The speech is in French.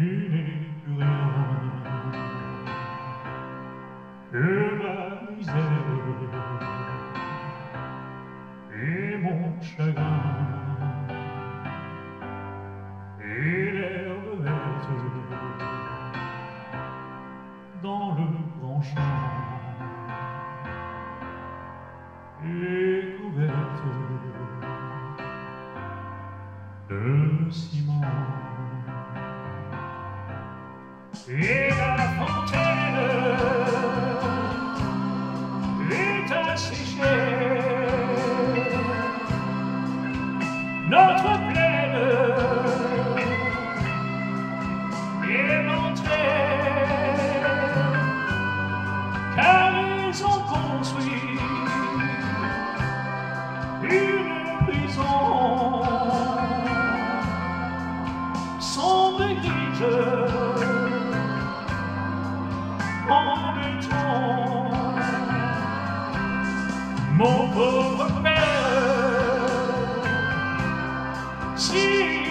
il n'est plus rien que ma misère et mon chagrin et l'herbe verte dans le grand champ et couverte de ciment. Et la fontaine est asséchée, notre plaine est montrée, car ils ont construit une prison sombre et grise en béton. Mon pauvre père, si